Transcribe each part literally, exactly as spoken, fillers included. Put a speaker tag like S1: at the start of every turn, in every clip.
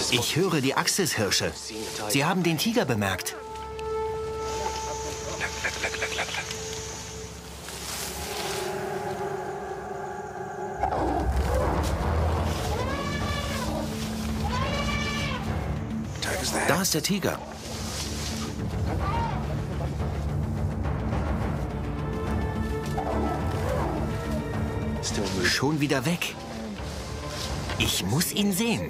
S1: Ich höre die Axis-Hirsche. Sie haben den Tiger bemerkt. Da ist der Tiger. Schon wieder weg. Ich muss ihn sehen.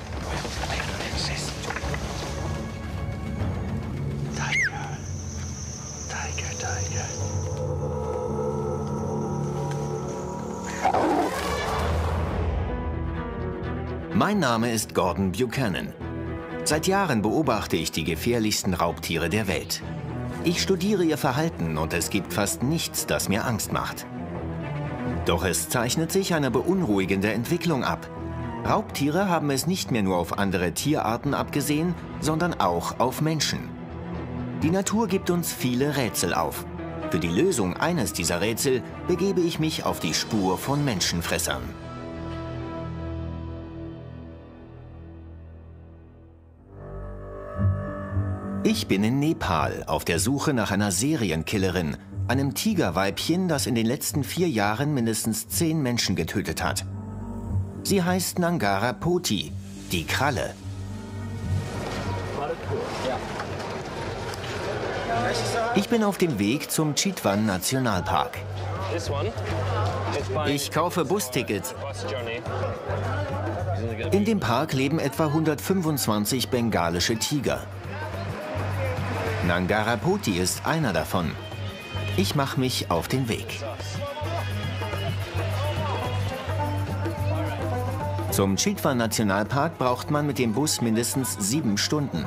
S1: Mein Name ist Gordon Buchanan. Seit Jahren beobachte ich die gefährlichsten Raubtiere der Welt. Ich studiere ihr Verhalten und es gibt fast nichts, das mir Angst macht. Doch es zeichnet sich eine beunruhigende Entwicklung ab. Raubtiere haben es nicht mehr nur auf andere Tierarten abgesehen, sondern auch auf Menschen. Die Natur gibt uns viele Rätsel auf. Für die Lösung eines dieser Rätsel begebe ich mich auf die Spur von Menschenfressern. Ich bin in Nepal auf der Suche nach einer Serienkillerin, einem Tigerweibchen, das in den letzten vier Jahren mindestens zehn Menschen getötet hat. Sie heißt Nangara Poti, die Kralle. Ich bin auf dem Weg zum Chitwan Nationalpark. Ich kaufe Bustickets. In dem Park leben etwa hundertfünfundzwanzig bengalische Tiger. Nangara Poti ist einer davon. Ich mache mich auf den Weg. Zum Chitwan Nationalpark braucht man mit dem Bus mindestens sieben Stunden.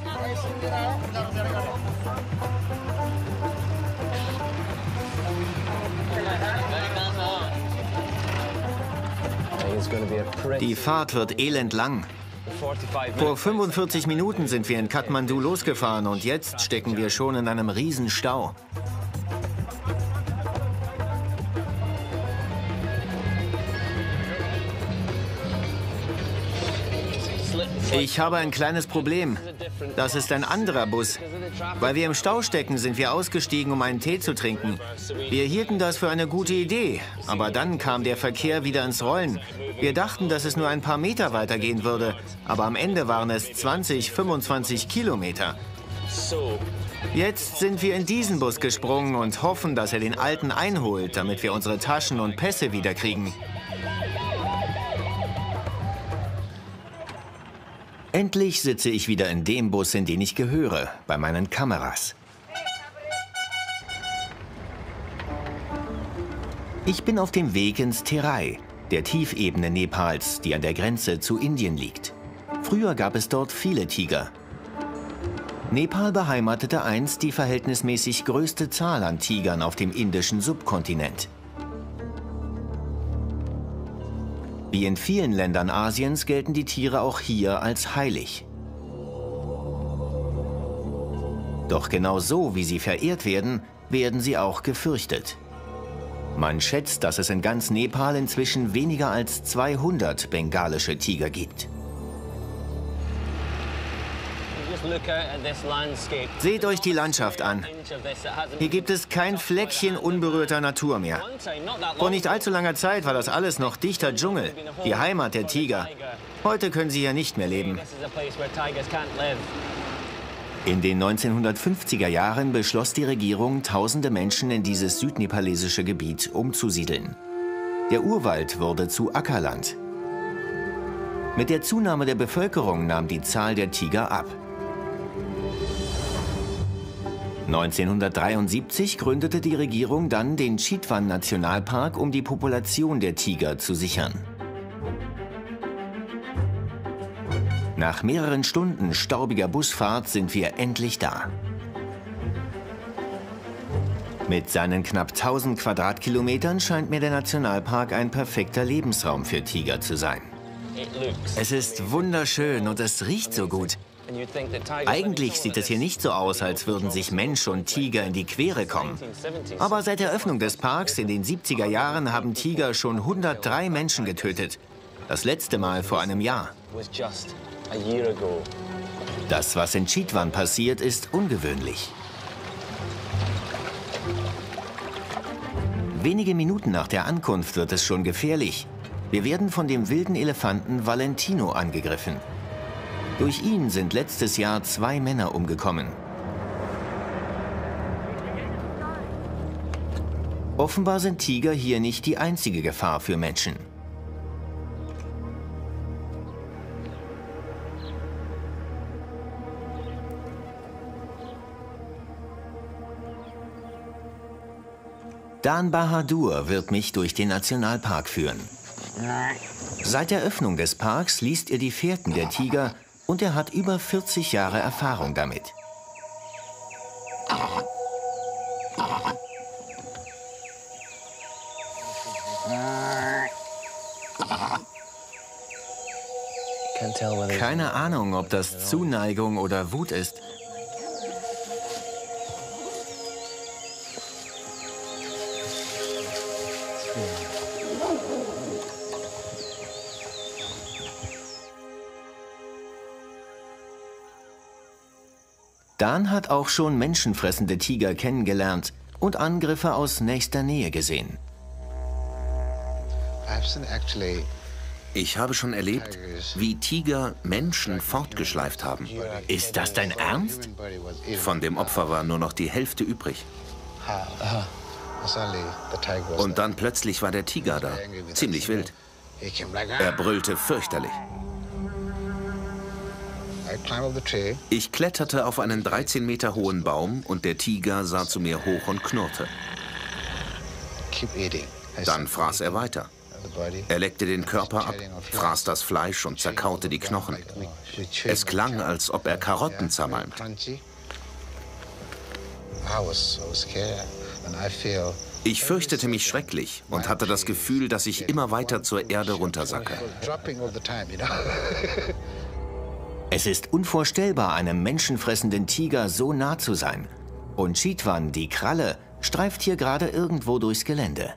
S1: Die Fahrt wird elendlang. Vor fünfundvierzig Minuten sind wir in Kathmandu losgefahren und jetzt stecken wir schon in einem Riesenstau. Ich habe ein kleines Problem. Das ist ein anderer Bus. Weil wir im Stau stecken, sind wir ausgestiegen, um einen Tee zu trinken. Wir hielten das für eine gute Idee, aber dann kam der Verkehr wieder ins Rollen. Wir dachten, dass es nur ein paar Meter weitergehen würde, aber am Ende waren es zwanzig, fünfundzwanzig Kilometer. Jetzt sind wir in diesen Bus gesprungen und hoffen, dass er den alten einholt, damit wir unsere Taschen und Pässe wiederkriegen. Endlich sitze ich wieder in dem Bus, in den ich gehöre, bei meinen Kameras. Ich bin auf dem Weg ins Terai, der Tiefebene Nepals, die an der Grenze zu Indien liegt. Früher gab es dort viele Tiger. Nepal beheimatete einst die verhältnismäßig größte Zahl an Tigern auf dem indischen Subkontinent. Wie in vielen Ländern Asiens gelten die Tiere auch hier als heilig. Doch genau so, wie sie verehrt werden, werden sie auch gefürchtet. Man schätzt, dass es in ganz Nepal inzwischen weniger als zweihundert bengalische Tiger gibt. Seht euch die Landschaft an. Hier gibt es kein Fleckchen unberührter Natur mehr. Vor nicht allzu langer Zeit war das alles noch dichter Dschungel, die Heimat der Tiger. Heute können sie hier nicht mehr leben. In den neunzehnhundertfünfziger Jahren beschloss die Regierung, tausende Menschen in dieses südnepalesische Gebiet umzusiedeln. Der Urwald wurde zu Ackerland. Mit der Zunahme der Bevölkerung nahm die Zahl der Tiger ab. neunzehnhundertdreiundsiebzig gründete die Regierung dann den Chitwan Nationalpark, um die Population der Tiger zu sichern. Nach mehreren Stunden staubiger Busfahrt sind wir endlich da. Mit seinen knapp tausend Quadratkilometern scheint mir der Nationalpark ein perfekter Lebensraum für Tiger zu sein. Es ist wunderschön und es riecht so gut. Eigentlich sieht es hier nicht so aus, als würden sich Mensch und Tiger in die Quere kommen. Aber seit der Öffnung des Parks in den siebziger Jahren haben Tiger schon hundertdrei Menschen getötet. Das letzte Mal vor einem Jahr. Das, was in Chitwan passiert, ist ungewöhnlich. Wenige Minuten nach der Ankunft wird es schon gefährlich. Wir werden von dem wilden Elefanten Valentino angegriffen. Durch ihn sind letztes Jahr zwei Männer umgekommen. Offenbar sind Tiger hier nicht die einzige Gefahr für Menschen. Dan Bahadur wird mich durch den Nationalpark führen. Seit der Öffnung des Parks liest er die Fährten der Tiger und er hat über vierzig Jahre Erfahrung damit. Keine Ahnung, ob das Zuneigung oder Wut ist. Dan hat auch schon menschenfressende Tiger kennengelernt und Angriffe aus nächster Nähe gesehen.
S2: Ich habe schon erlebt, wie Tiger Menschen fortgeschleift haben.
S1: Ist das dein Ernst?
S2: Von dem Opfer war nur noch die Hälfte übrig. Und dann plötzlich war der Tiger da. Ziemlich wild. Er brüllte fürchterlich. Ich kletterte auf einen dreizehn Meter hohen Baum und der Tiger sah zu mir hoch und knurrte. Dann fraß er weiter. Er leckte den Körper ab, fraß das Fleisch und zerkaute die Knochen. Es klang, als ob er Karotten zermalmt. Ich fürchtete mich schrecklich und hatte das Gefühl, dass ich immer weiter zur Erde runtersacke.
S1: Es ist unvorstellbar, einem menschenfressenden Tiger so nah zu sein. Und Chitwan, die Kralle, streift hier gerade irgendwo durchs Gelände.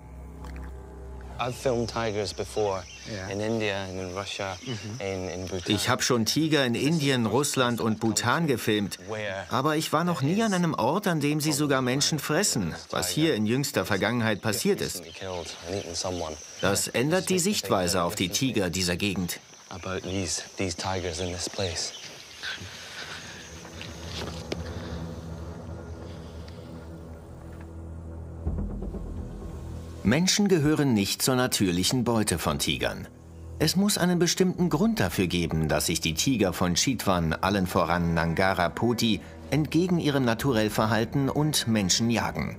S1: Ich habe schon Tiger in Indien, Russland und Bhutan gefilmt. Aber ich war noch nie an einem Ort, an dem sie sogar Menschen fressen, was hier in jüngster Vergangenheit passiert ist. Das ändert die Sichtweise auf die Tiger dieser Gegend. Menschen gehören nicht zur natürlichen Beute von Tigern. Es muss einen bestimmten Grund dafür geben, dass sich die Tiger von Chitwan, allen voran Nangara Poti, entgegen ihrem Naturell verhalten und Menschen jagen.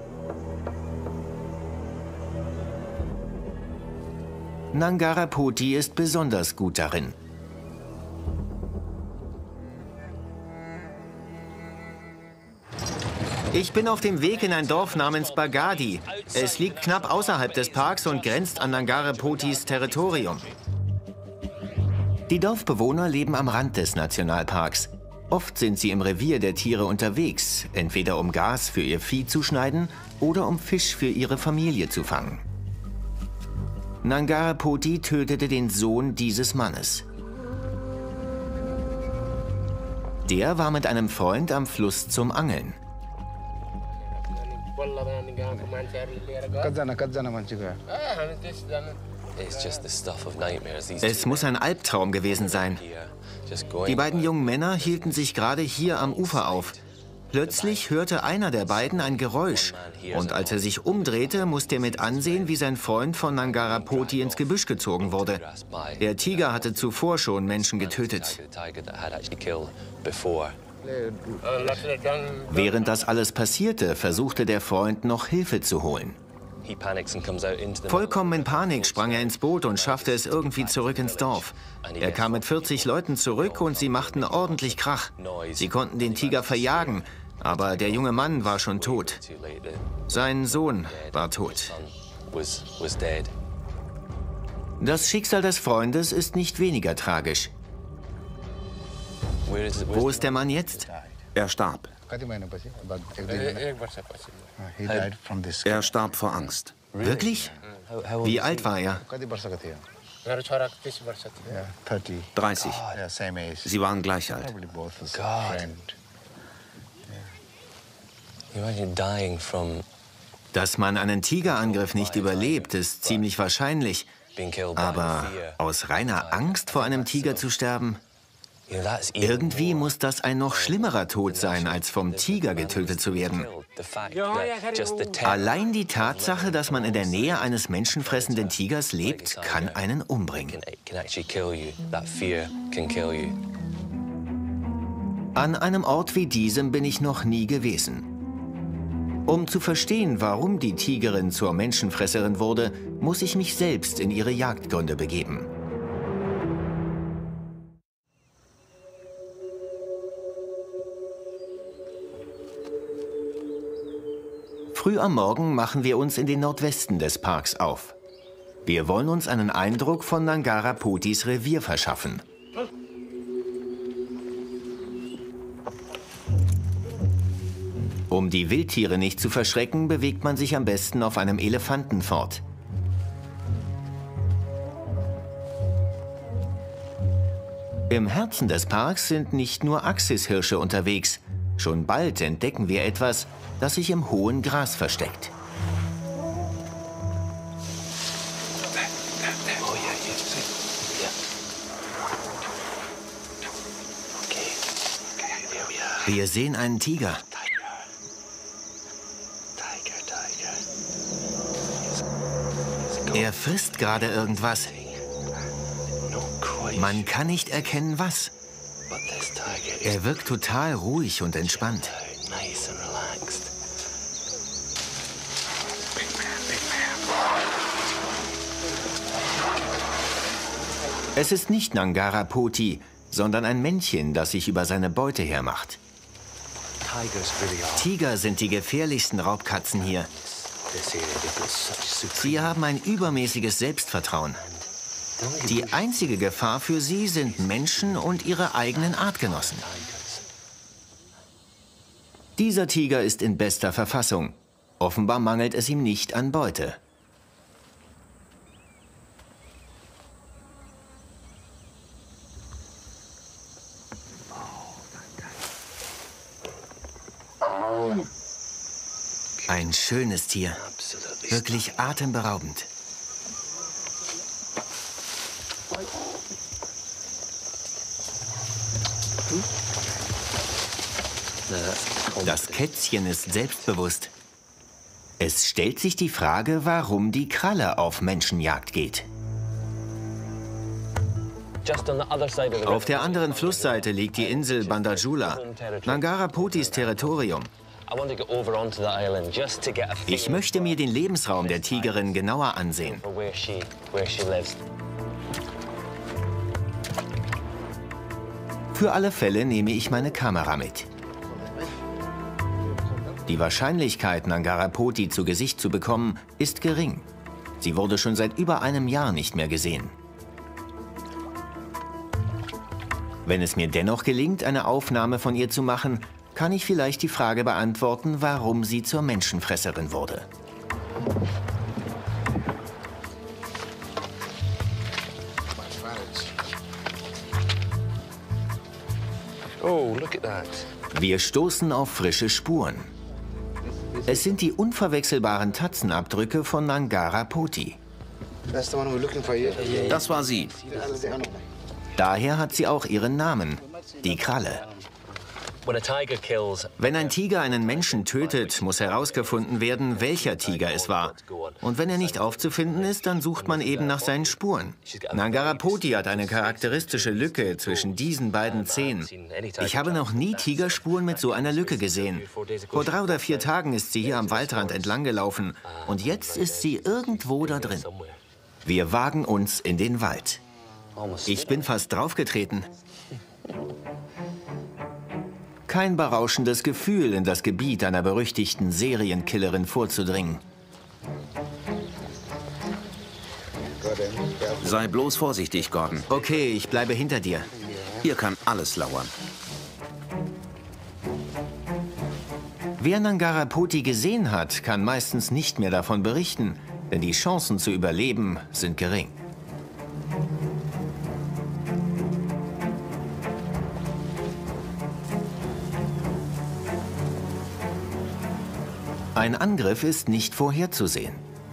S1: Nangara Poti ist besonders gut darin. Ich bin auf dem Weg in ein Dorf namens Bagadi. Es liegt knapp außerhalb des Parks und grenzt an Nangara Potis Territorium. Die Dorfbewohner leben am Rand des Nationalparks. Oft sind sie im Revier der Tiere unterwegs, entweder um Gas für ihr Vieh zu schneiden oder um Fisch für ihre Familie zu fangen. Nangara Poti tötete den Sohn dieses Mannes. Der war mit einem Freund am Fluss zum Angeln. Es muss ein Albtraum gewesen sein. Die beiden jungen Männer hielten sich gerade hier am Ufer auf. Plötzlich hörte einer der beiden ein Geräusch. Und als er sich umdrehte, musste er mit ansehen, wie sein Freund von Nangara Poti ins Gebüsch gezogen wurde. Der Tiger hatte zuvor schon Menschen getötet. Während das alles passierte, versuchte der Freund noch Hilfe zu holen. Vollkommen in Panik sprang er ins Boot und schaffte es irgendwie zurück ins Dorf. Er kam mit vierzig Leuten zurück und sie machten ordentlich Krach. Sie konnten den Tiger verjagen, aber der junge Mann war schon tot. Sein Sohn war tot. Das Schicksal des Freundes ist nicht weniger tragisch. Wo ist der Mann jetzt?
S2: Er starb. Er starb vor Angst.
S1: Wirklich? Wie alt war er?
S2: dreißig. Sie waren gleich alt.
S1: Dass man einen Tigerangriff nicht überlebt, ist ziemlich wahrscheinlich. Aber aus reiner Angst vor einem Tiger zu sterben? Irgendwie muss das ein noch schlimmerer Tod sein, als vom Tiger getötet zu werden. Allein die Tatsache, dass man in der Nähe eines menschenfressenden Tigers lebt, kann einen umbringen. An einem Ort wie diesem bin ich noch nie gewesen. Um zu verstehen, warum die Tigerin zur Menschenfresserin wurde, muss ich mich selbst in ihre Jagdgründe begeben. Früh am Morgen machen wir uns in den Nordwesten des Parks auf. Wir wollen uns einen Eindruck von Nangarapotis Revier verschaffen. Um die Wildtiere nicht zu verschrecken, bewegt man sich am besten auf einem Elefanten fort. Im Herzen des Parks sind nicht nur Axis-Hirsche unterwegs. Schon bald entdecken wir etwas, das sich im hohen Gras versteckt. Wir sehen einen Tiger. Er frisst gerade irgendwas. Man kann nicht erkennen, was. Er wirkt total ruhig und entspannt. Es ist nicht Nangarapoti, sondern ein Männchen, das sich über seine Beute hermacht. Tiger sind die gefährlichsten Raubkatzen hier. Sie haben ein übermäßiges Selbstvertrauen. Die einzige Gefahr für sie sind Menschen und ihre eigenen Artgenossen. Dieser Tiger ist in bester Verfassung. Offenbar mangelt es ihm nicht an Beute. Ein schönes Tier. Wirklich atemberaubend. Das Kätzchen ist selbstbewusst. Es stellt sich die Frage, warum die Kralle auf Menschenjagd geht. Auf der anderen Flussseite liegt die Insel Bandajula, Nangarapotis Territorium. Ich möchte mir den Lebensraum der Tigerin genauer ansehen. Für alle Fälle nehme ich meine Kamera mit. Die Wahrscheinlichkeit, Nangarapoti zu Gesicht zu bekommen, ist gering. Sie wurde schon seit über einem Jahr nicht mehr gesehen. Wenn es mir dennoch gelingt, eine Aufnahme von ihr zu machen, kann ich vielleicht die Frage beantworten, warum sie zur Menschenfresserin wurde.
S3: Oh, look at that.
S1: Wir stoßen auf frische Spuren. Es sind die unverwechselbaren Tatzenabdrücke von Nangarapoti.
S2: Das war sie.
S1: Daher hat sie auch ihren Namen, die Kralle. Wenn ein Tiger einen Menschen tötet, muss herausgefunden werden, welcher Tiger es war. Und wenn er nicht aufzufinden ist, dann sucht man eben nach seinen Spuren. Nangarapoti hat eine charakteristische Lücke zwischen diesen beiden Zehen. Ich habe noch nie Tigerspuren mit so einer Lücke gesehen. Vor drei oder vier Tagen ist sie hier am Waldrand entlang gelaufen. Und jetzt ist sie irgendwo da drin. Wir wagen uns in den Wald. Ich bin fast draufgetreten. Kein berauschendes Gefühl, in das Gebiet einer berüchtigten Serienkillerin vorzudringen.
S2: Sei bloß vorsichtig, Gordon.
S1: Okay, ich bleibe hinter dir.
S2: Hier kann alles lauern.
S1: Wer Nangarapoti gesehen hat, kann meistens nicht mehr davon berichten, denn die Chancen zu überleben sind gering. Ein Angriff ist nicht vorherzusehen.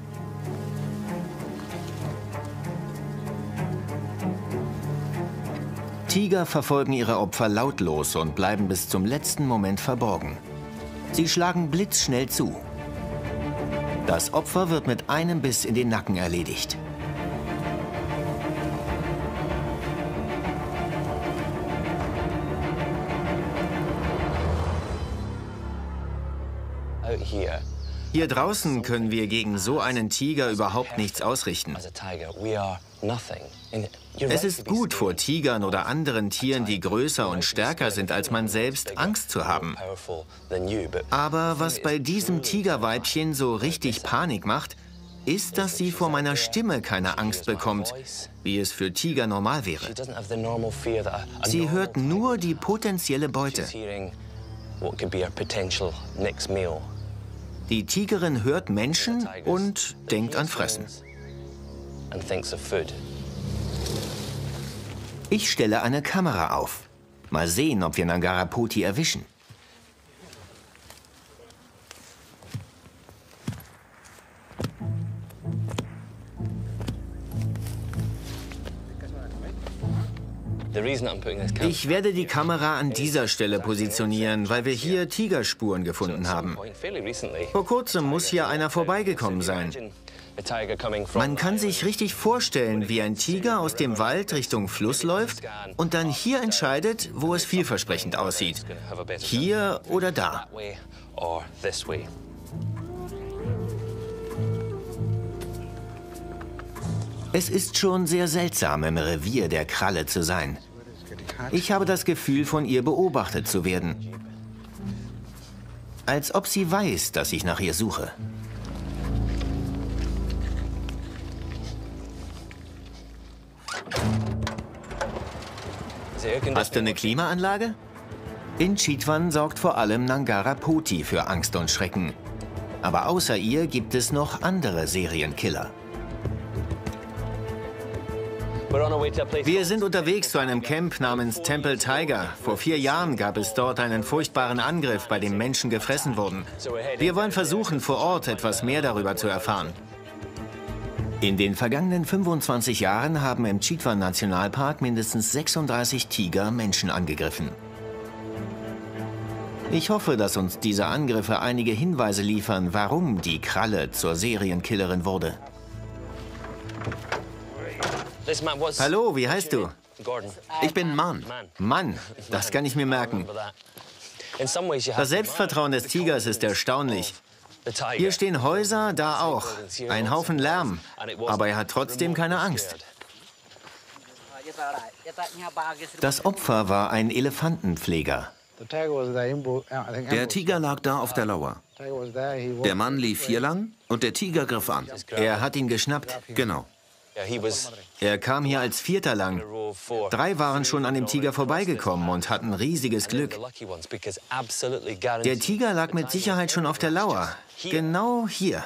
S1: Tiger verfolgen ihre Opfer lautlos und bleiben bis zum letzten Moment verborgen. Sie schlagen blitzschnell zu. Das Opfer wird mit einem Biss in den Nacken erledigt. Hier draußen können wir gegen so einen Tiger überhaupt nichts ausrichten. Es ist gut, vor Tigern oder anderen Tieren, die größer und stärker sind als man selbst, Angst zu haben. Aber was bei diesem Tigerweibchen so richtig Panik macht, ist, dass sie vor meiner Stimme keine Angst bekommt, wie es für Tiger normal wäre. Sie hört nur die potenzielle Beute. Die Tigerin hört Menschen und denkt an Fressen. Ich stelle eine Kamera auf. Mal sehen, ob wir Nangaraputi erwischen. Ich werde die Kamera an dieser Stelle positionieren, weil wir hier Tigerspuren gefunden haben. Vor kurzem muss hier einer vorbeigekommen sein. Man kann sich richtig vorstellen, wie ein Tiger aus dem Wald Richtung Fluss läuft und dann hier entscheidet, wo es vielversprechend aussieht. Hier oder da. Es ist schon sehr seltsam, im Revier der Kralle zu sein. Ich habe das Gefühl, von ihr beobachtet zu werden. Als ob sie weiß, dass ich nach ihr suche. Hast du eine Klimaanlage? In Chitwan sorgt vor allem Nangaraputi für Angst und Schrecken. Aber außer ihr gibt es noch andere Serienkiller. Wir sind unterwegs zu einem Camp namens Temple Tiger. Vor vier Jahren gab es dort einen furchtbaren Angriff, bei dem Menschen gefressen wurden. Wir wollen versuchen, vor Ort etwas mehr darüber zu erfahren. In den vergangenen fünfundzwanzig Jahren haben im Chitwan-Nationalpark mindestens sechsunddreißig Tiger Menschen angegriffen. Ich hoffe, dass uns diese Angriffe einige Hinweise liefern, warum die Kralle zur Serienkillerin wurde. Hallo, wie heißt du?
S2: Ich bin Mann.
S1: Mann, das kann ich mir merken. Das Selbstvertrauen des Tigers ist erstaunlich. Hier stehen Häuser, da auch. Ein Haufen Lärm. Aber er hat trotzdem keine Angst. Das Opfer war ein Elefantenpfleger.
S2: Der Tiger lag da auf der Lauer. Der Mann lief hier lang und der Tiger griff an.
S1: Er hat ihn geschnappt.
S2: Genau.
S1: Er kam hier als Vierter lang. Drei waren schon an dem Tiger vorbeigekommen und hatten riesiges Glück. Der Tiger lag mit Sicherheit schon auf der Lauer. Genau hier.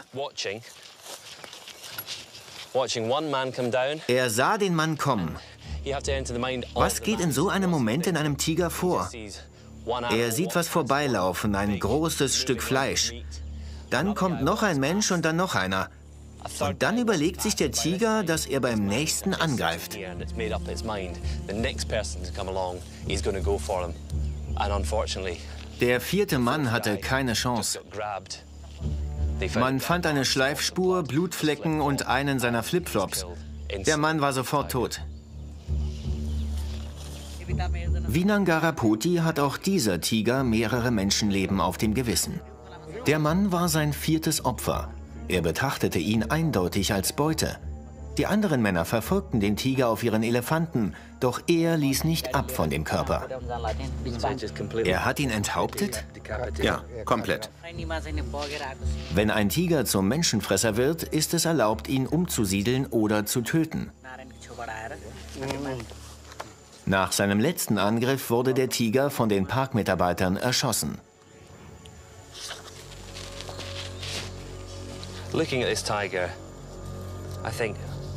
S1: Er sah den Mann kommen. Was geht in so einem Moment in einem Tiger vor? Er sieht was vorbeilaufen, ein großes Stück Fleisch. Dann kommt noch ein Mensch und dann noch einer. Und dann überlegt sich der Tiger, dass er beim nächsten angreift. Der vierte Mann hatte keine Chance. Man fand eine Schleifspur, Blutflecken und einen seiner Flipflops. Der Mann war sofort tot. Wie Nangaraputi hat auch dieser Tiger mehrere Menschenleben auf dem Gewissen. Der Mann war sein viertes Opfer. Er betrachtete ihn eindeutig als Beute. Die anderen Männer verfolgten den Tiger auf ihren Elefanten, doch er ließ nicht ab von dem Körper. Er hat ihn enthauptet?
S2: Ja, komplett.
S1: Wenn ein Tiger zum Menschenfresser wird, ist es erlaubt, ihn umzusiedeln oder zu töten. Nach seinem letzten Angriff wurde der Tiger von den Parkmitarbeitern erschossen.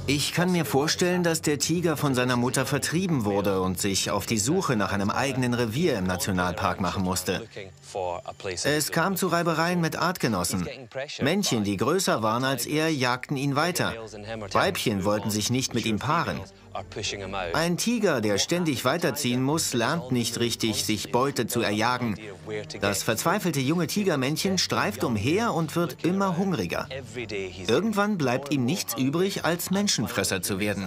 S1: Ich kann mir vorstellen, dass der Tiger von seiner Mutter vertrieben wurde und sich auf die Suche nach einem eigenen Revier im Nationalpark machen musste. Es kam zu Reibereien mit Artgenossen. Männchen, die größer waren als er, jagten ihn weiter. Weibchen wollten sich nicht mit ihm paaren. Ein Tiger, der ständig weiterziehen muss, lernt nicht richtig, sich Beute zu erjagen. Das verzweifelte junge Tigermännchen streift umher und wird immer hungriger. Irgendwann bleibt ihm nichts übrig, als Menschenfresser zu werden.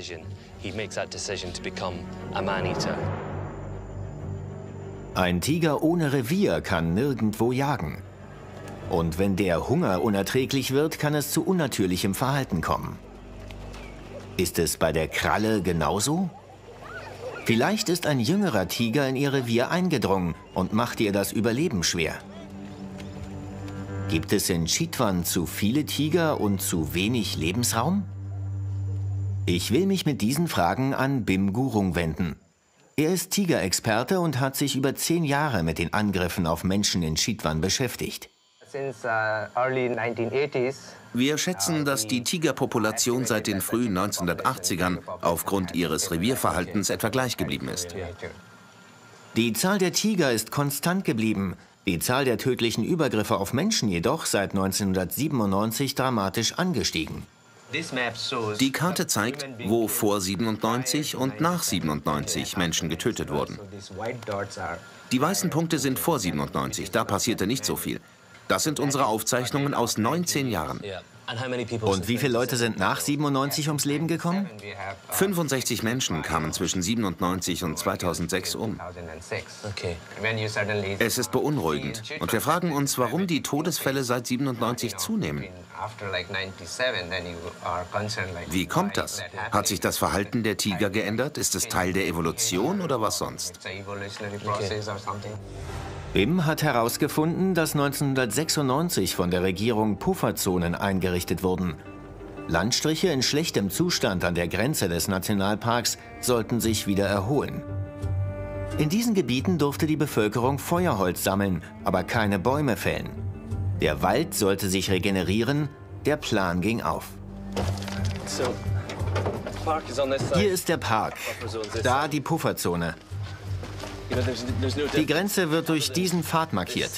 S1: Ein Tiger ohne Revier kann nirgendwo jagen. Und wenn der Hunger unerträglich wird, kann es zu unnatürlichem Verhalten kommen. Ist es bei der Kralle genauso? Vielleicht ist ein jüngerer Tiger in ihr Revier eingedrungen und macht ihr das Überleben schwer. Gibt es in Chitwan zu viele Tiger und zu wenig Lebensraum? Ich will mich mit diesen Fragen an Bim Gurung wenden. Er ist Tigerexperte und hat sich über zehn Jahre mit den Angriffen auf Menschen in Chitwan beschäftigt.
S2: Wir schätzen, dass die Tigerpopulation seit den frühen neunzehnhundertachtzigern aufgrund ihres Revierverhaltens etwa gleich geblieben ist.
S1: Die Zahl der Tiger ist konstant geblieben, die Zahl der tödlichen Übergriffe auf Menschen jedoch seit neunzehnhundertsiebenundneunzig dramatisch angestiegen.
S2: Die Karte zeigt, wo vor siebenundneunzig und nach siebenundneunzig Menschen getötet wurden. Die weißen Punkte sind vor siebenundneunzig, da passierte nicht so viel. Das sind unsere Aufzeichnungen aus neunzehn Jahren.
S1: Und wie viele Leute sind nach siebenundneunzig ums Leben gekommen?
S2: fünfundsechzig Menschen kamen zwischen siebenundneunzig und zweitausendsechs um. Es ist beunruhigend. Und wir fragen uns, warum die Todesfälle seit siebenundneunzig zunehmen. Wie kommt das? Hat sich das Verhalten der Tiger geändert? Ist es Teil der Evolution oder was sonst?
S1: Bim hat herausgefunden, dass neunzehnhundertsechsundneunzig von der Regierung Pufferzonen eingerichtet wurden. Landstriche in schlechtem Zustand an der Grenze des Nationalparks sollten sich wieder erholen. In diesen Gebieten durfte die Bevölkerung Feuerholz sammeln, aber keine Bäume fällen. Der Wald sollte sich regenerieren, der Plan ging auf. Hier ist der Park, da die Pufferzone. Die Grenze wird durch diesen Pfad markiert.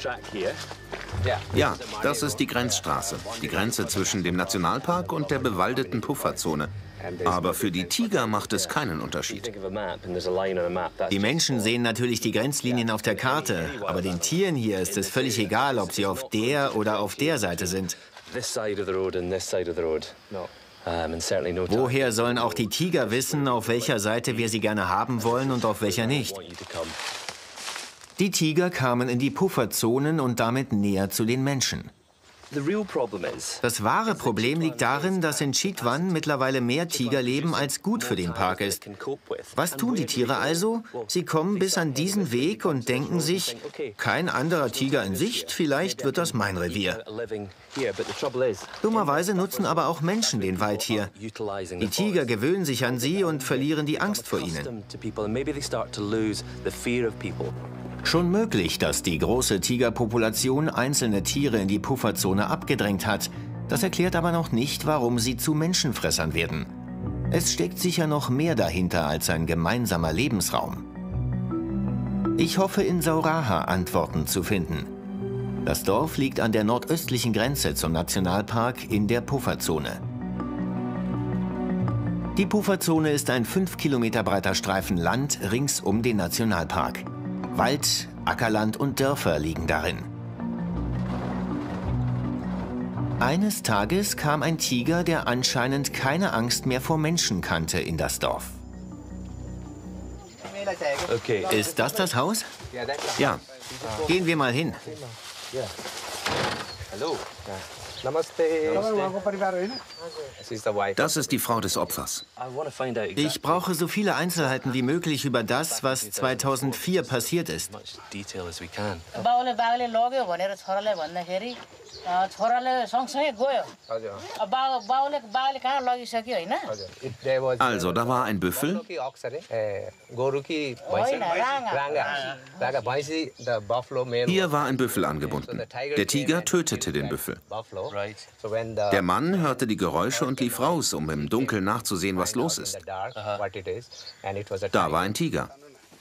S2: Ja, das ist die Grenzstraße. Die Grenze zwischen dem Nationalpark und der bewaldeten Pufferzone. Aber für die Tiger macht es keinen Unterschied.
S1: Die Menschen sehen natürlich die Grenzlinien auf der Karte, aber den Tieren hier ist es völlig egal, ob sie auf der oder auf der Seite sind. Woher sollen auch die Tiger wissen, auf welcher Seite wir sie gerne haben wollen und auf welcher nicht? Die Tiger kamen in die Pufferzonen und damit näher zu den Menschen. Das wahre Problem liegt darin, dass in Chitwan mittlerweile mehr Tiger leben, als gut für den Park ist. Was tun die Tiere also? Sie kommen bis an diesen Weg und denken sich, kein anderer Tiger in Sicht, vielleicht wird das mein Revier. Dummerweise nutzen aber auch Menschen den Wald hier. Die Tiger gewöhnen sich an sie und verlieren die Angst vor ihnen. Schon möglich, dass die große Tigerpopulation einzelne Tiere in die Pufferzone abgedrängt hat. Das erklärt aber noch nicht, warum sie zu Menschenfressern werden. Es steckt sicher noch mehr dahinter als ein gemeinsamer Lebensraum. Ich hoffe, in Sauraha Antworten zu finden. Das Dorf liegt an der nordöstlichen Grenze zum Nationalpark in der Pufferzone. Die Pufferzone ist ein fünf Kilometer breiter Streifen Land rings um den Nationalpark. Wald, Ackerland und Dörfer liegen darin. Eines Tages kam ein Tiger, der anscheinend keine Angst mehr vor Menschen kannte, in das Dorf.
S3: Okay.
S1: Ist das das Haus?
S2: Ja.
S1: Gehen wir mal hin.
S3: Hallo.
S2: Das ist die Frau des Opfers.
S1: Ich brauche so viele Einzelheiten wie möglich über das, was zweitausendvier passiert ist.
S2: Also, da war ein Büffel. Hier war ein Büffel angebunden. Der Tiger tötete den Büffel. Der Mann hörte die Geräusche und lief raus, um im Dunkeln nachzusehen, was los ist. Da war ein Tiger.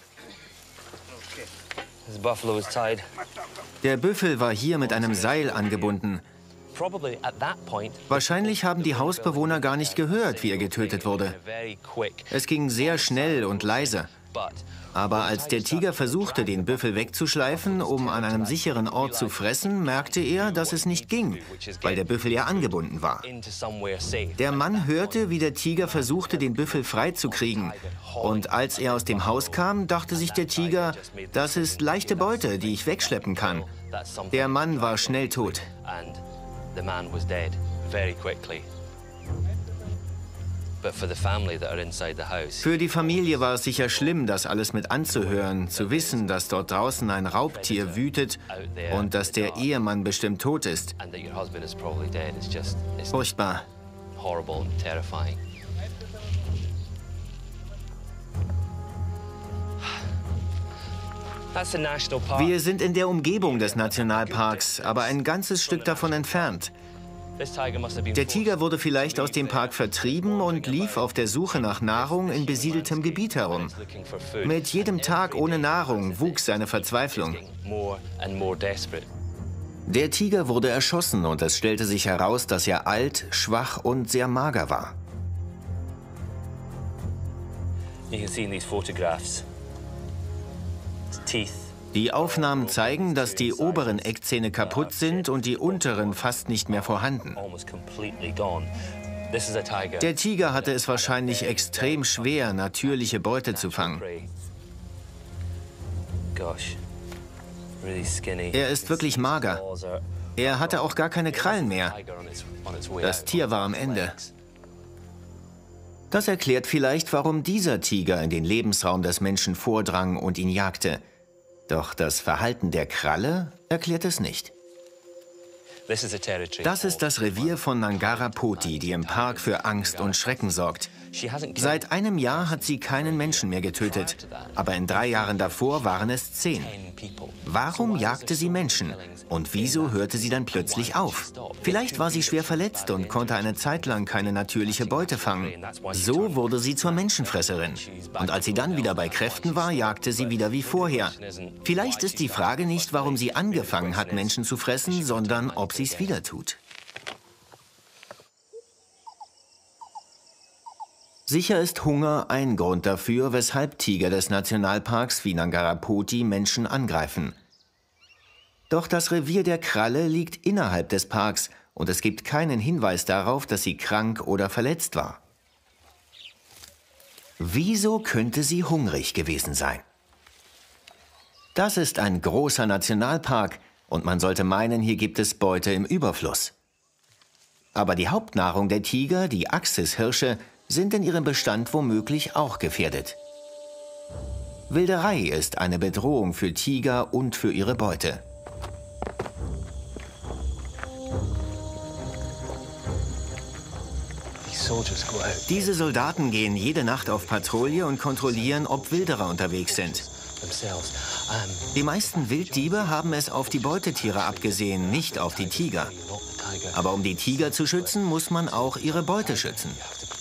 S1: Der Büffel war hier mit einem Seil angebunden. Wahrscheinlich haben die Hausbewohner gar nicht gehört, wie er getötet wurde. Es ging sehr schnell und leise. Aber als der Tiger versuchte, den Büffel wegzuschleifen, um an einem sicheren Ort zu fressen, merkte er, dass es nicht ging, weil der Büffel ja angebunden war. Der Mann hörte, wie der Tiger versuchte, den Büffel freizukriegen. Und als er aus dem Haus kam, dachte sich der Tiger, das ist leichte Beute, die ich wegschleppen kann. Der Mann war schnell tot. Für die Familie war es sicher schlimm, das alles mit anzuhören, zu wissen, dass dort draußen ein Raubtier wütet und dass der Ehemann bestimmt tot ist. Furchtbar. Wir sind in der Umgebung des Nationalparks, aber ein ganzes Stück davon entfernt. Der Tiger wurde vielleicht aus dem Park vertrieben und lief auf der Suche nach Nahrung in besiedeltem Gebiet herum. Mit jedem Tag ohne Nahrung wuchs seine Verzweiflung. Der Tiger wurde erschossen und es stellte sich heraus, dass er alt, schwach und sehr mager war. Die Aufnahmen zeigen, dass die oberen Eckzähne kaputt sind und die unteren fast nicht mehr vorhanden. Der Tiger hatte es wahrscheinlich extrem schwer, natürliche Beute zu fangen. Er ist wirklich mager. Er hatte auch gar keine Krallen mehr. Das Tier war am Ende. Das erklärt vielleicht, warum dieser Tiger in den Lebensraum des Menschen vordrang und ihn jagte. Doch das Verhalten der Kralle erklärt es nicht. Das ist das Revier von Ngāra Poti, die im Park für Angst und Schrecken sorgt. Seit einem Jahr hat sie keinen Menschen mehr getötet, aber in drei Jahren davor waren es zehn. Warum jagte sie Menschen? Und wieso hörte sie dann plötzlich auf? Vielleicht war sie schwer verletzt und konnte eine Zeit lang keine natürliche Beute fangen. So wurde sie zur Menschenfresserin. Und als sie dann wieder bei Kräften war, jagte sie wieder wie vorher. Vielleicht ist die Frage nicht, warum sie angefangen hat, Menschen zu fressen, sondern ob sie es wieder tut. Sicher ist Hunger ein Grund dafür, weshalb Tiger des Nationalparks wie Ngāra Poti Menschen angreifen. Doch das Revier der Kralle liegt innerhalb des Parks und es gibt keinen Hinweis darauf, dass sie krank oder verletzt war. Wieso könnte sie hungrig gewesen sein? Das ist ein großer Nationalpark und man sollte meinen, hier gibt es Beute im Überfluss. Aber die Hauptnahrung der Tiger, die Axis-Hirsche, sind in ihrem Bestand womöglich auch gefährdet. Wilderei ist eine Bedrohung für Tiger und für ihre Beute. Diese Soldaten gehen jede Nacht auf Patrouille und kontrollieren, ob Wilderer unterwegs sind. Die meisten Wilddiebe haben es auf die Beutetiere abgesehen, nicht auf die Tiger. Aber um die Tiger zu schützen, muss man auch ihre Beute schützen.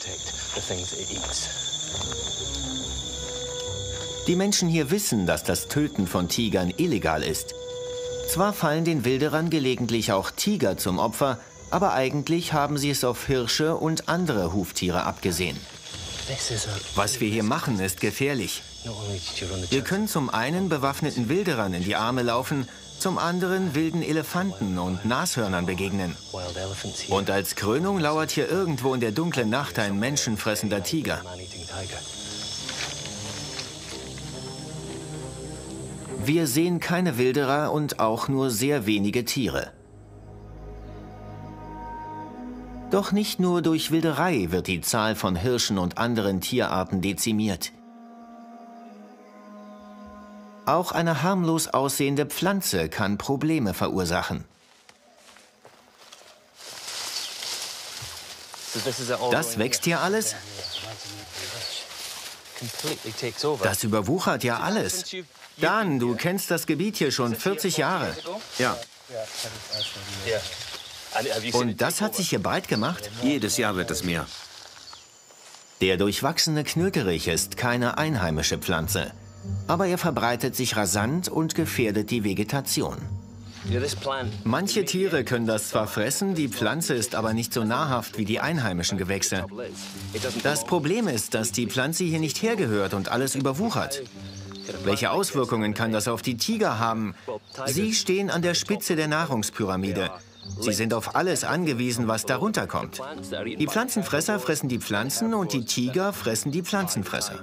S1: Die Menschen hier wissen, dass das Töten von Tigern illegal ist. Zwar fallen den Wilderern gelegentlich auch Tiger zum Opfer, aber eigentlich haben sie es auf Hirsche und andere Huftiere abgesehen. Was wir hier machen, ist gefährlich. Wir können zum einen bewaffneten Wilderern in die Arme laufen, zum anderen wilden Elefanten und Nashörnern begegnen. Und als Krönung lauert hier irgendwo in der dunklen Nacht ein menschenfressender Tiger. Wir sehen keine Wilderer und auch nur sehr wenige Tiere. Doch nicht nur durch Wilderei wird die Zahl von Hirschen und anderen Tierarten dezimiert. Auch eine harmlos aussehende Pflanze kann Probleme verursachen. Das wächst hier alles? Das überwuchert ja alles. Dan, du kennst das Gebiet hier schon vierzig Jahre.
S2: Ja.
S1: Und das hat sich hier breit gemacht?
S2: Jedes Jahr wird es mehr.
S1: Der durchwachsene Knöterich ist keine einheimische Pflanze. Aber er verbreitet sich rasant und gefährdet die Vegetation. Manche Tiere können das zwar fressen, die Pflanze ist aber nicht so nahrhaft wie die einheimischen Gewächse. Das Problem ist, dass die Pflanze hier nicht hergehört und alles überwuchert. Welche Auswirkungen kann das auf die Tiger haben? Sie stehen an der Spitze der Nahrungspyramide. Sie sind auf alles angewiesen, was darunter kommt. Die Pflanzenfresser fressen die Pflanzen und die Tiger fressen die Pflanzenfresser.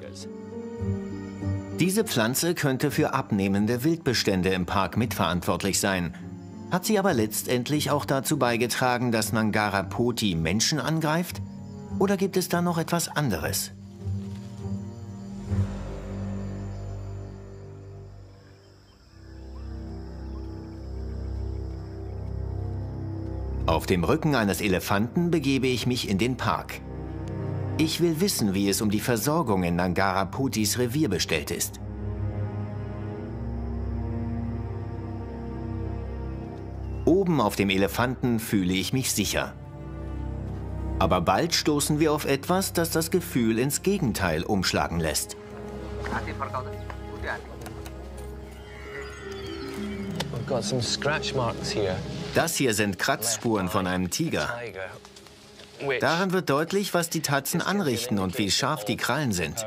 S1: Diese Pflanze könnte für abnehmende Wildbestände im Park mitverantwortlich sein. Hat sie aber letztendlich auch dazu beigetragen, dass Ngāra Poti Menschen angreift? Oder gibt es da noch etwas anderes? Auf dem Rücken eines Elefanten begebe ich mich in den Park. Ich will wissen, wie es um die Versorgung in Ngāra Potis Revier bestellt ist. Oben auf dem Elefanten fühle ich mich sicher. Aber bald stoßen wir auf etwas, das das Gefühl ins Gegenteil umschlagen lässt. Das hier sind Kratzspuren von einem Tiger. Daran wird deutlich, was die Tatzen anrichten und wie scharf die Krallen sind.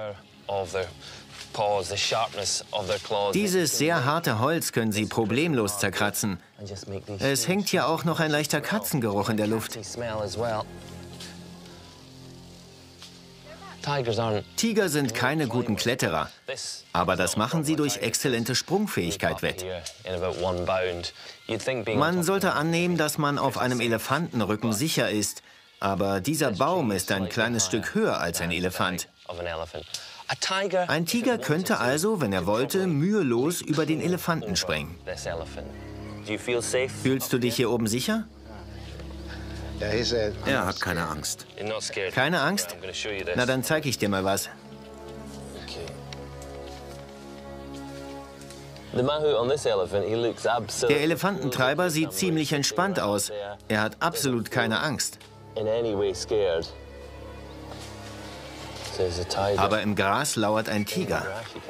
S1: Dieses sehr harte Holz können sie problemlos zerkratzen. Es hängt hier auch noch ein leichter Katzengeruch in der Luft. Tiger sind keine guten Kletterer, aber das machen sie durch exzellente Sprungfähigkeit wett. Man sollte annehmen, dass man auf einem Elefantenrücken sicher ist, aber dieser Baum ist ein kleines Stück höher als ein Elefant. Ein Tiger könnte also, wenn er wollte, mühelos über den Elefanten springen. Fühlst du dich hier oben sicher?
S2: Er hat keine Angst.
S1: Keine Angst? Na, dann zeige ich dir mal was. Der Elefantentreiber sieht ziemlich entspannt aus. Er hat absolut keine Angst. Aber im Gras lauert ein Tiger.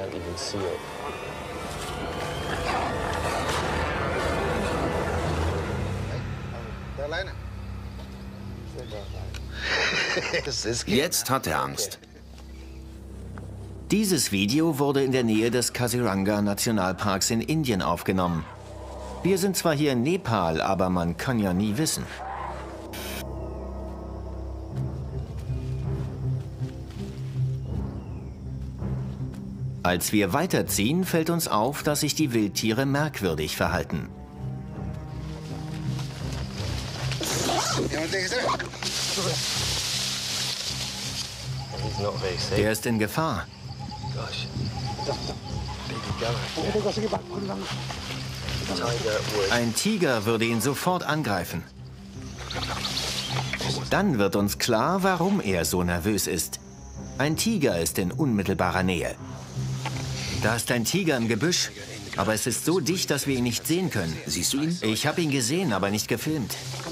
S2: Jetzt hat er Angst.
S1: Dieses Video wurde in der Nähe des Kaziranga-Nationalparks in Indien aufgenommen. Wir sind zwar hier in Nepal, aber man kann ja nie wissen. Als wir weiterziehen, fällt uns auf, dass sich die Wildtiere merkwürdig verhalten. Er ist in Gefahr. Ein Tiger würde ihn sofort angreifen. Dann wird uns klar, warum er so nervös ist. Ein Tiger ist in unmittelbarer Nähe. Da ist ein Tiger im Gebüsch, aber es ist so dicht, dass wir ihn nicht sehen können.
S2: Siehst du ihn?
S1: Ich habe ihn gesehen, aber nicht gefilmt.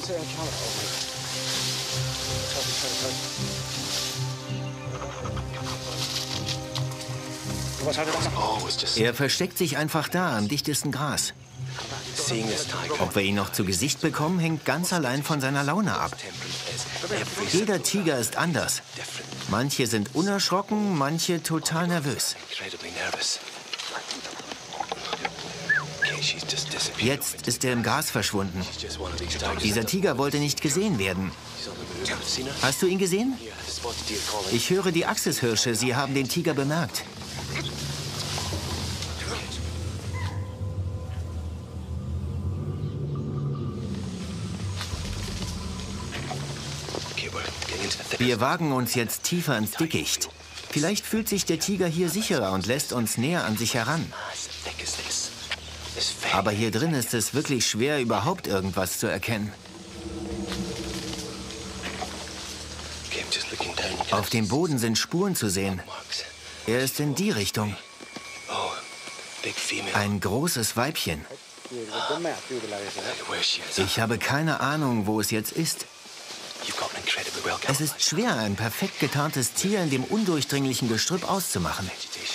S1: Er versteckt sich einfach da, am dichtesten Gras. Ob wir ihn noch zu Gesicht bekommen, hängt ganz allein von seiner Laune ab. Jeder Tiger ist anders. Manche sind unerschrocken, manche total nervös. Jetzt ist er im Gras verschwunden. Dieser Tiger wollte nicht gesehen werden. Hast du ihn gesehen? Ich höre die Axishirsche, sie haben den Tiger bemerkt. Wir wagen uns jetzt tiefer ins Dickicht. Vielleicht fühlt sich der Tiger hier sicherer und lässt uns näher an sich heran. Aber hier drin ist es wirklich schwer, überhaupt irgendwas zu erkennen. Auf dem Boden sind Spuren zu sehen. Er ist in die Richtung. Ein großes Weibchen. Ich habe keine Ahnung, wo es jetzt ist. Es ist schwer, ein perfekt getarntes Tier in dem undurchdringlichen Gestrüpp auszumachen.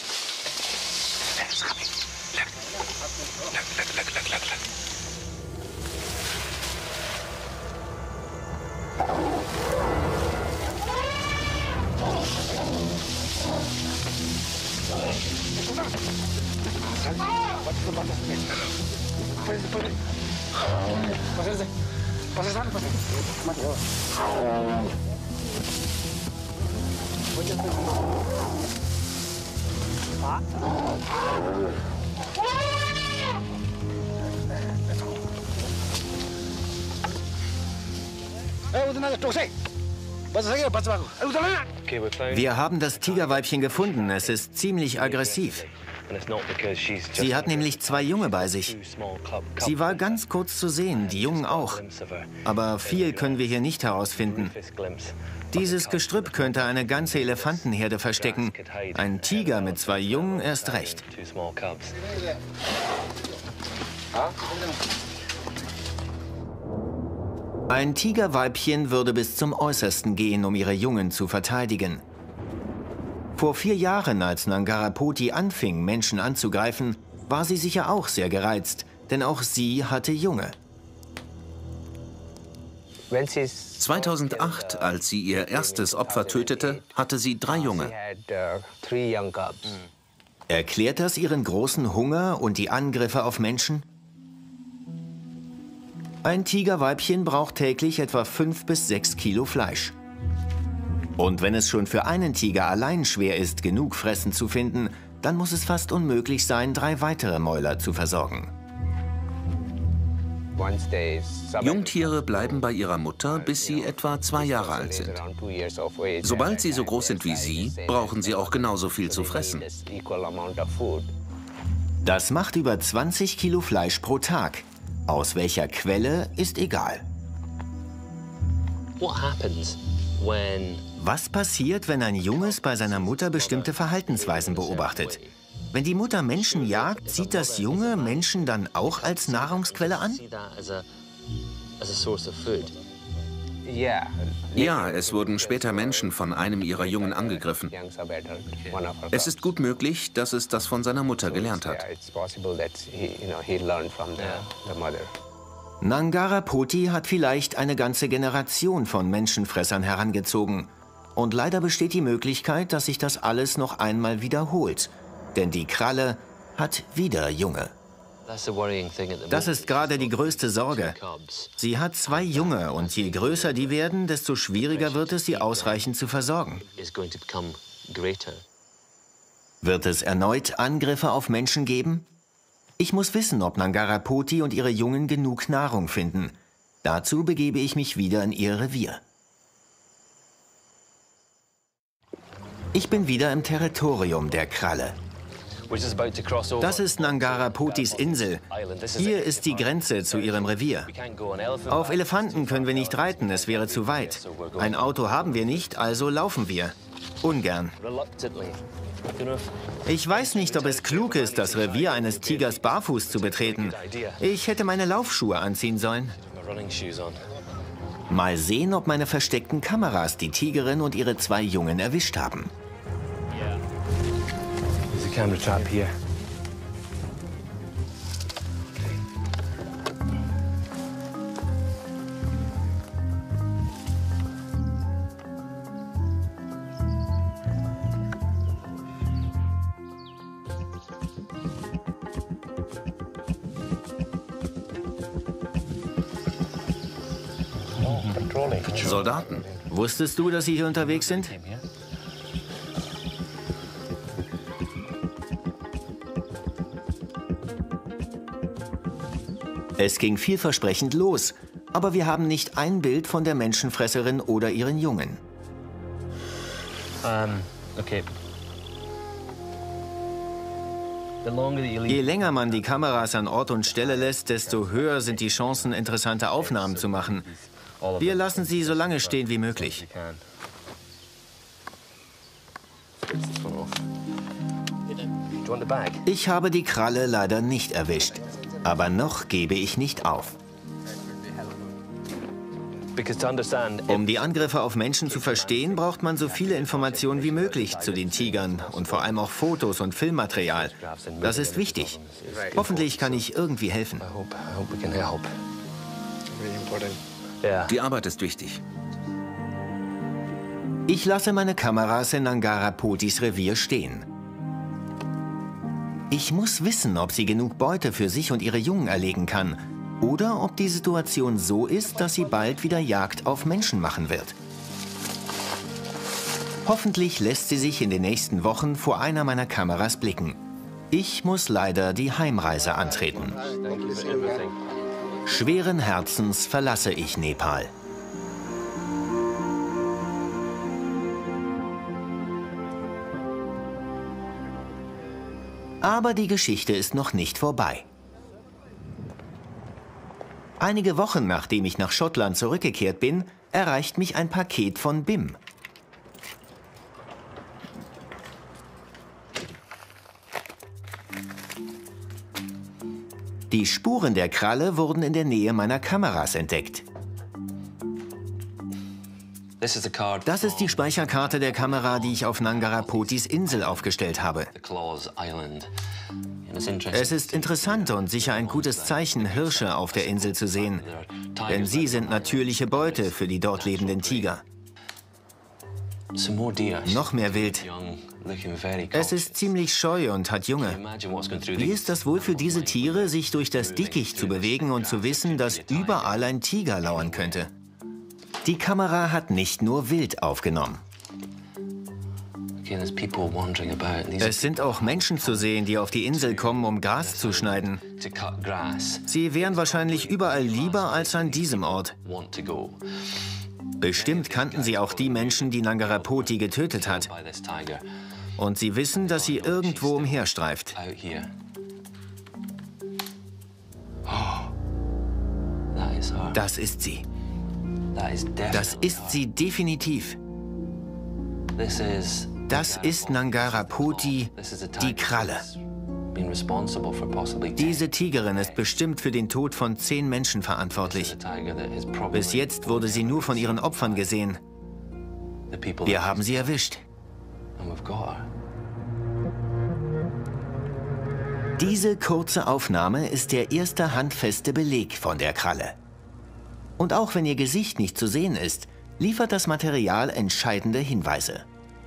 S1: Wir haben das Tigerweibchen gefunden. Es ist ziemlich aggressiv. Sie hat nämlich zwei Junge bei sich. Sie war ganz kurz zu sehen, die Jungen auch. Aber viel können wir hier nicht herausfinden. Dieses Gestrüpp könnte eine ganze Elefantenherde verstecken. Ein Tiger mit zwei Jungen erst recht. Ein Tigerweibchen würde bis zum Äußersten gehen, um ihre Jungen zu verteidigen. Vor vier Jahren, als Ngarapoti anfing, Menschen anzugreifen, war sie sicher auch sehr gereizt, denn auch sie hatte Junge.
S2: zweitausendacht, als sie ihr erstes Opfer tötete, hatte sie drei Junge.
S1: Erklärt das ihren großen Hunger und die Angriffe auf Menschen? Ein Tigerweibchen braucht täglich etwa fünf bis sechs Kilo Fleisch. Und wenn es schon für einen Tiger allein schwer ist, genug Fressen zu finden, dann muss es fast unmöglich sein, drei weitere Mäuler zu versorgen.
S2: Jungtiere bleiben bei ihrer Mutter, bis sie etwa zwei Jahre alt sind. Sobald sie so groß sind wie sie, brauchen sie auch genauso viel zu fressen.
S1: Das macht über zwanzig Kilo Fleisch pro Tag. Aus welcher Quelle ist egal. Was passiert, wenn ein Junges bei seiner Mutter bestimmte Verhaltensweisen beobachtet? Wenn die Mutter Menschen jagt, sieht das Junge Menschen dann auch als Nahrungsquelle an?
S2: Ja, es wurden später Menschen von einem ihrer Jungen angegriffen. Es ist gut möglich, dass es das von seiner Mutter gelernt hat.
S1: Ngarapoti hat vielleicht eine ganze Generation von Menschenfressern herangezogen. Und leider besteht die Möglichkeit, dass sich das alles noch einmal wiederholt. Denn die Kralle hat wieder Junge. Das ist gerade die größte Sorge. Sie hat zwei Junge und je größer die werden, desto schwieriger wird es, sie ausreichend zu versorgen. Wird es erneut Angriffe auf Menschen geben? Ich muss wissen, ob Ngarapoti und ihre Jungen genug Nahrung finden. Dazu begebe ich mich wieder in ihr Revier. Ich bin wieder im Territorium der Kralle. Das ist Ngarapotis Insel. Hier ist die Grenze zu ihrem Revier. Auf Elefanten können wir nicht reiten, es wäre zu weit. Ein Auto haben wir nicht, also laufen wir. Ungern. Ich weiß nicht, ob es klug ist, das Revier eines Tigers barfuß zu betreten. Ich hätte meine Laufschuhe anziehen sollen. Mal sehen, ob meine versteckten Kameras die Tigerin und ihre zwei Jungen erwischt haben.
S3: Camera trap here.
S2: Soldaten.
S1: Wusstest du, dass sie hier unterwegs sind? Es ging vielversprechend los, aber wir haben nicht ein Bild von der Menschenfresserin oder ihren Jungen.
S3: Um, okay.
S1: Je länger man die Kameras an Ort und Stelle lässt, desto höher sind die Chancen, interessante Aufnahmen zu machen. Wir lassen sie so lange stehen wie möglich. Ich habe die Kralle leider nicht erwischt. Aber noch gebe ich nicht auf. Um die Angriffe auf Menschen zu verstehen, braucht man so viele Informationen wie möglich zu den Tigern und vor allem auch Fotos und Filmmaterial. Das ist wichtig. Hoffentlich kann ich irgendwie helfen.
S2: Die Arbeit ist wichtig.
S1: Ich lasse meine Kameras in Nangarapotis Revier stehen. Ich muss wissen, ob sie genug Beute für sich und ihre Jungen erlegen kann. Oder ob die Situation so ist, dass sie bald wieder Jagd auf Menschen machen wird. Hoffentlich lässt sie sich in den nächsten Wochen vor einer meiner Kameras blicken. Ich muss leider die Heimreise antreten. Schweren Herzens verlasse ich Nepal. Aber die Geschichte ist noch nicht vorbei. Einige Wochen nachdem ich nach Schottland zurückgekehrt bin, erreicht mich ein Paket von B I M. Die Spuren der Kralle wurden in der Nähe meiner Kameras entdeckt. Das ist die Speicherkarte der Kamera, die ich auf Nangarapotis Insel aufgestellt habe. Es ist interessant und sicher ein gutes Zeichen, Hirsche auf der Insel zu sehen. Denn sie sind natürliche Beute für die dort lebenden Tiger. Noch mehr Wild. Es ist ziemlich scheu und hat Junge. Wie ist das wohl für diese Tiere, sich durch das Dickicht zu bewegen und zu wissen, dass überall ein Tiger lauern könnte? Die Kamera hat nicht nur Wild aufgenommen. Es sind auch Menschen zu sehen, die auf die Insel kommen, um Gras zu schneiden. Sie wären wahrscheinlich überall lieber als an diesem Ort. Bestimmt kannten sie auch die Menschen, die Nangarapoti getötet hat. Und sie wissen, dass sie irgendwo umherstreift. Das ist sie. Das ist sie definitiv. Das ist Nangarapoti, die Kralle. Diese Tigerin ist bestimmt für den Tod von zehn Menschen verantwortlich. Bis jetzt wurde sie nur von ihren Opfern gesehen. Wir haben sie erwischt. Diese kurze Aufnahme ist der erste handfeste Beleg von der Kralle. Und auch wenn ihr Gesicht nicht zu sehen ist, liefert das Material entscheidende Hinweise.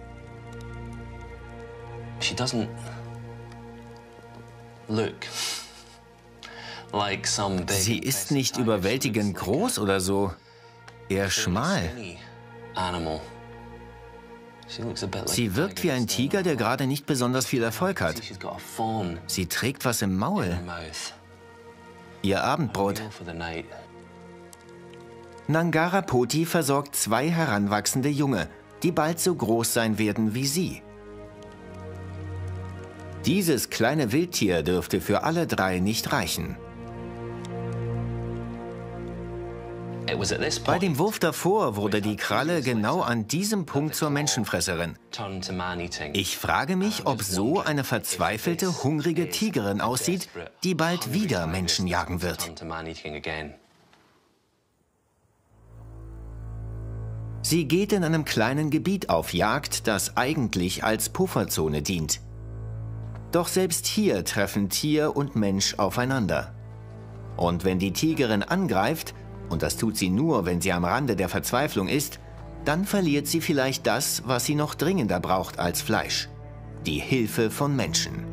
S1: Sie ist nicht überwältigend groß oder so, eher schmal. Sie wirkt wie ein Tiger, der gerade nicht besonders viel Erfolg hat. Sie trägt was im Maul. Ihr Abendbrot. Nangarapoti versorgt zwei heranwachsende Junge, die bald so groß sein werden wie sie. Dieses kleine Wildtier dürfte für alle drei nicht reichen. Bei dem Wurf davor wurde die Kralle genau an diesem Punkt zur Menschenfresserin. Ich frage mich, ob so eine verzweifelte, hungrige Tigerin aussieht, die bald wieder Menschen jagen wird. Sie geht in einem kleinen Gebiet auf Jagd, das eigentlich als Pufferzone dient. Doch selbst hier treffen Tier und Mensch aufeinander. Und wenn die Tigerin angreift, und das tut sie nur, wenn sie am Rande der Verzweiflung ist, dann verliert sie vielleicht das, was sie noch dringender braucht als Fleisch: die Hilfe von Menschen.